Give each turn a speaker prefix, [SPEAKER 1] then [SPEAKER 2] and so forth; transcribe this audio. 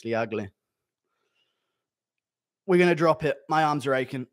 [SPEAKER 1] ridiculously ugly. We're going to drop it. My arms are aching.